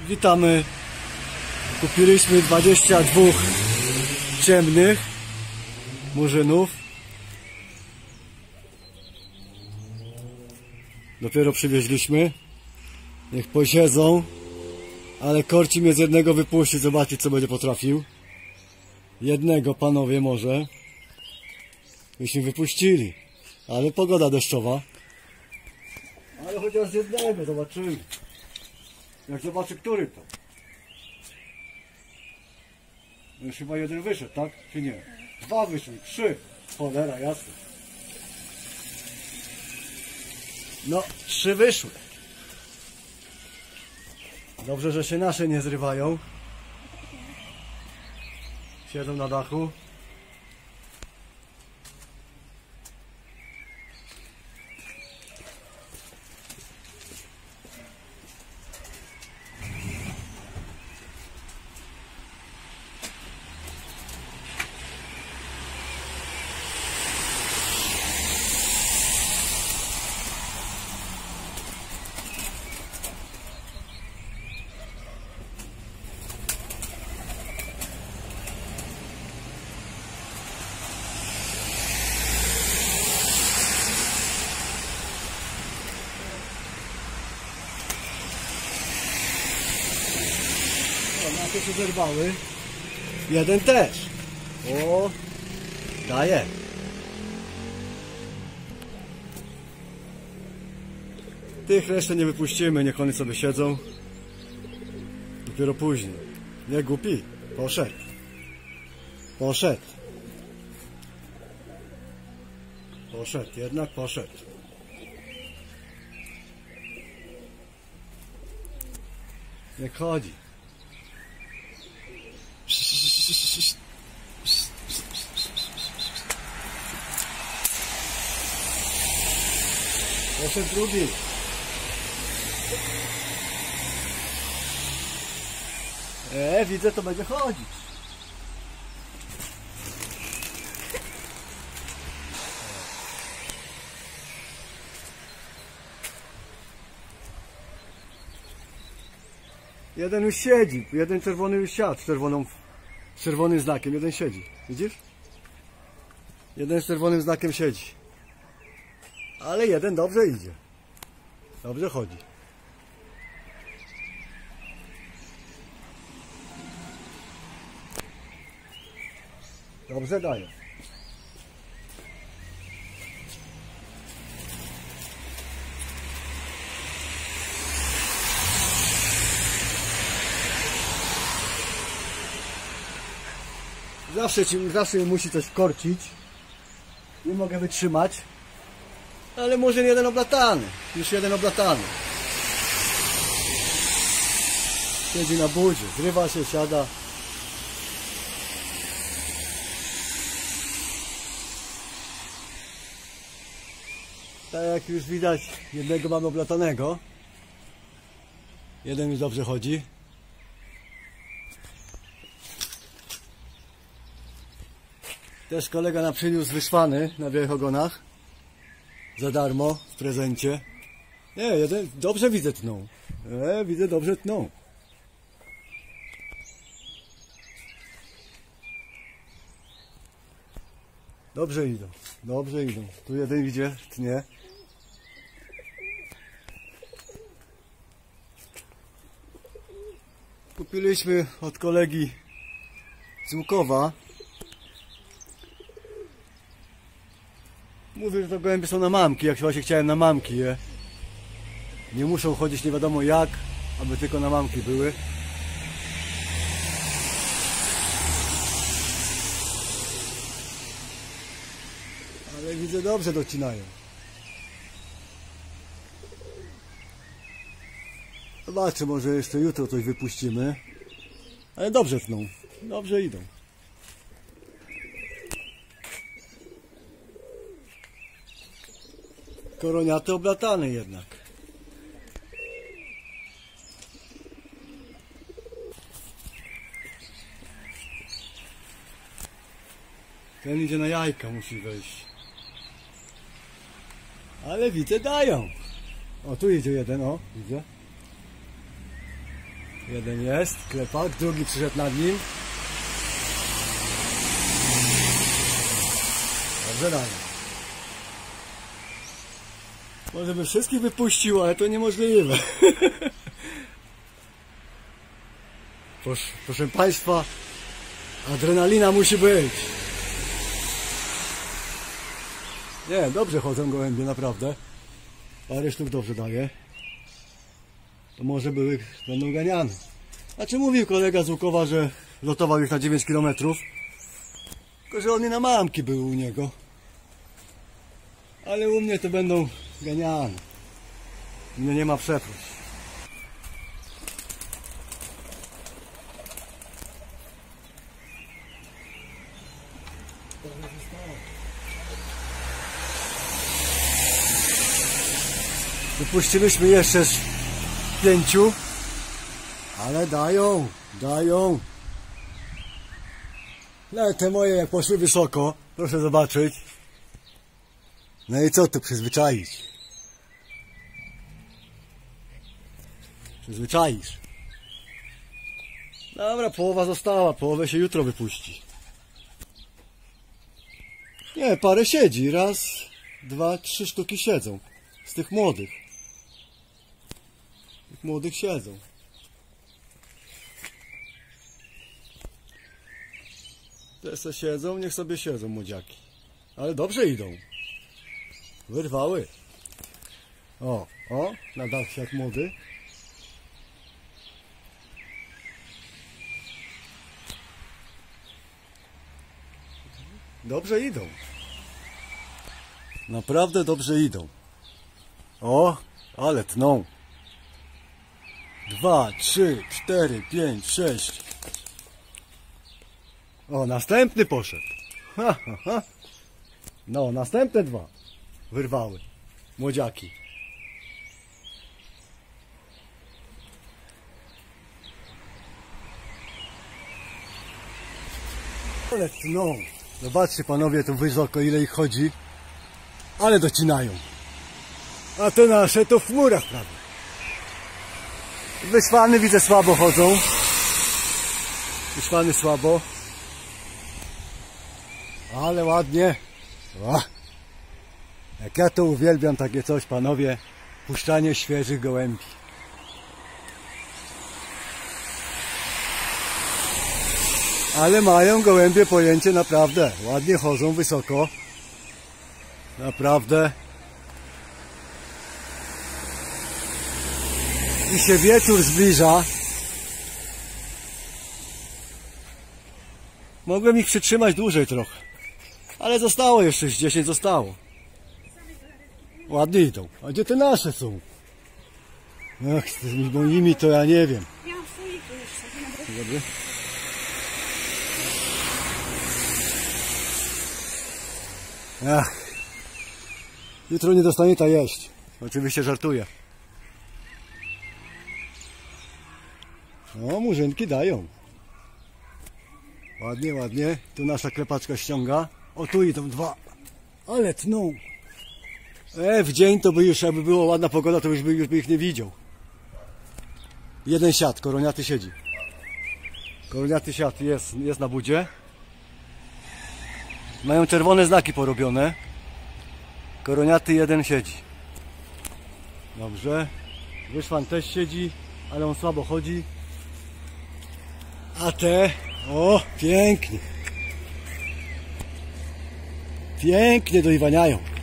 Witamy. Kupiliśmy 22 ciemnych murzynów. Dopiero przywieźliśmy. Niech posiedzą. Ale korci mnie z jednego wypuścić, zobaczyć co będzie potrafił. Jednego, panowie, może. Byśmy wypuścili. Ale pogoda deszczowa. Ale chociaż z jednego, zobaczymy. Jak zobaczy, który to. Już chyba jeden wyszedł, tak? Czy nie? 2 wyszły, 3. Cholera, jasne. No, 3 wyszły. Dobrze, że się nasze nie zrywają. Siedzą na dachu. Na to się zerwały. Jeden też. O, daje. Tych resztę nie wypuścimy, niech one sobie siedzą. Dopiero później. Nie głupi. Poszedł. Poszedł. Poszedł, jednak poszedł. Niech chodzi. Poszedł drugi. Widzę, to będzie chodzić. Jeden już siedzi, jeden czerwony już siadł z czerwonym znakiem, jeden siedzi, widzisz? Jeden z czerwonym znakiem siedzi. Ale jeden dobrze idzie. Dobrze chodzi. Dobrze daje. Zawsze musi coś korcić. Nie mogę wytrzymać. Ale może jeden oblatany. Już jeden oblatany. Siedzi na budzie. Zrywa się, siada. Tak jak już widać, jednego mamy oblatanego. Jeden już dobrze chodzi. Też kolega nam przyniósł wyszwany na białych ogonach. Za darmo, w prezencie. Nie, jeden dobrze widzę tną. Widzę, dobrze tną. Dobrze idą, dobrze idą. Tu jeden idzie, tnie. Kupiliśmy od kolegi z Łukowa. Mówię, że to gołębie są na mamki, jak właśnie chciałem na mamki je. Nie muszą chodzić nie wiadomo jak, aby tylko na mamki były. Ale widzę, dobrze docinają. Zobaczę, może jeszcze jutro coś wypuścimy. Ale dobrze tną, dobrze idą. Koroniaty oblatane jednak. Ten idzie na jajka, musi wejść. Ale widzę, dają. O, tu idzie jeden, o, widzę. Jeden jest, klepak, drugi przyszedł nad nim. Dobrze daje. Może by wszystkich wypuścił, ale to niemożliwe. Proszę Państwa, adrenalina musi być. Nie, dobrze chodzą gołębie, naprawdę. Parę sztuk dobrze daje. To może będą ganiane. Znaczy mówił kolega z Łukowa, że lotował ich na 9 km. Tylko, że one na mamki były u niego. Ale u mnie to będą ganiane. U mnie nie ma przeproś. Wypuściliśmy jeszcze 5, ale dają. No te moje jak poszły wysoko, proszę zobaczyć. No i co tu przyzwyczaić? Przyzwyczaisz. Dobra, połowa została, połowę się jutro wypuści. Nie, parę siedzi, raz, 2, 3 sztuki siedzą. Z tych młodych. Tych młodych siedzą. Te se siedzą, niech sobie siedzą młodziaki. Ale dobrze idą. Wyrwały. O, na dach jak młody. Dobrze idą. Naprawdę dobrze idą. O, ale tną. 2, 3, 4, 5, 6. O, następny poszedł. No, następne 2 wyrwały. Młodziaki. Ale tną. Zobaczcie panowie tu wysoko ile ich chodzi. Ale docinają. A te nasze to w chmurach prawie. Wyszwany widzę słabo chodzą. Wyszwany słabo. Ale ładnie. O. Jak ja to uwielbiam takie coś panowie. Puszczanie świeżych gołębi. Ale mają gołębie pojęcie naprawdę. Ładnie chodzą wysoko. Naprawdę. I się wieczór zbliża. Mogłem ich przytrzymać dłużej trochę. Ale zostało jeszcze 10 zostało. Ładnie idą. A gdzie te nasze są? Ach, z tymi moimi to ja nie wiem. Ja mam słoiki jeszcze. Dobry. Ach. Jutro nie dostanie ta jeść. Oczywiście żartuję. O, murzynki dają. Ładnie, ładnie. Tu nasza klepaczka ściąga. O, tu idą 2. Ale tną. W dzień to by już, jakby była ładna pogoda, to już by ich nie widział. Jeden siat, koroniaty siedzi. Koroniaty siat jest na budzie. Mają czerwone znaki porobione. Koroniaty jeden siedzi. Dobrze. Wyszwan też siedzi, ale on słabo chodzi. A te... O, pięknie. Pięknie doiwaniają.